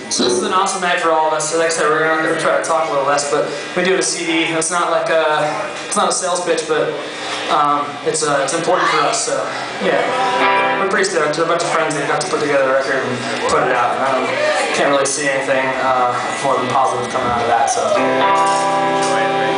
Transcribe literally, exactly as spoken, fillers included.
So this is an awesome night for all of us. So like I said, we're going to try to talk a little less, but we do have a C D. It's not like a, it's not a sales pitch, but um, it's uh, it's important for us. So yeah, we're pretty stoked. We're a bunch of friends that got to put together a record and put it out, and I don't, can't really see anything uh, more than positive coming out of that. So enjoy it.